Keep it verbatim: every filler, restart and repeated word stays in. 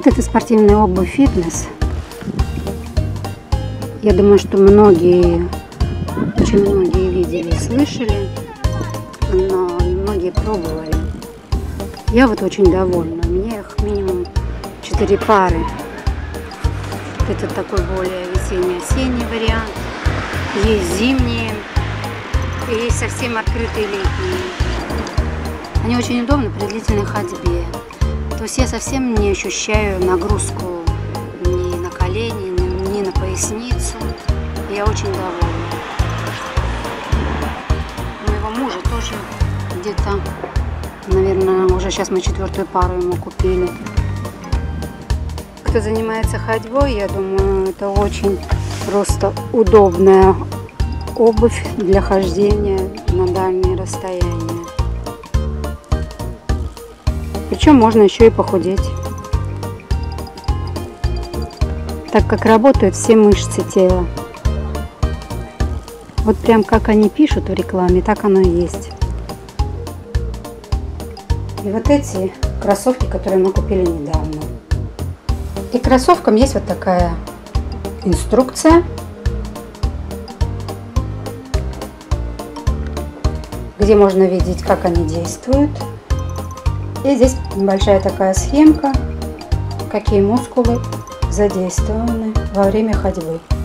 Это спортивная обувь фитнес. Я думаю, что многие, очень многие видели, слышали, но многие пробовали. Я вот очень довольна. У меня их минимум четыре пары. Это такой более весенний-осенний вариант. Есть зимние и есть совсем открытые летние. Они очень удобны при длительной ходьбе. То есть я совсем не ощущаю нагрузку ни на колени, ни на поясницу. Я очень довольна. У моего мужа тоже где-то, наверное, уже сейчас мы четвертую пару ему купили. Кто занимается ходьбой, я думаю, это очень просто удобная обувь для хождения на дальние расстояния. Причем можно еще и похудеть, так как работают все мышцы тела. Вот прям как они пишут в рекламе, так оно и есть. И вот эти кроссовки, которые мы купили недавно. И к кроссовкам есть вот такая инструкция, где можно видеть, как они действуют. И здесь небольшая такая схемка, какие мускулы задействованы во время ходьбы.